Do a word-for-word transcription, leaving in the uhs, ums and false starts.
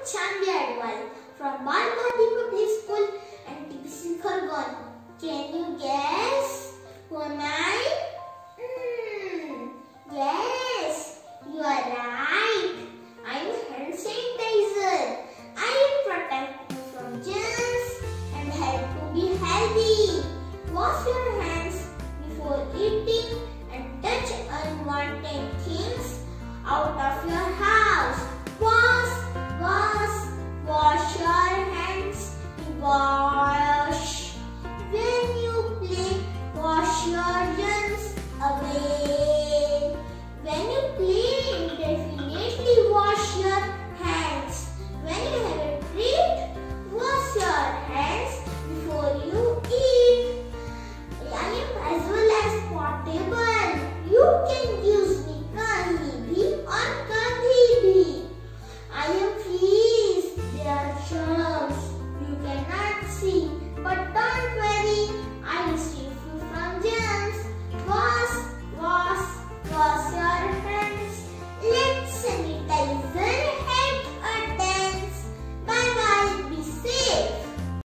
Chandni Advertise from Bal Bharati Public School and T B C Khargon. Can you guess who am I? Hmm. Yes.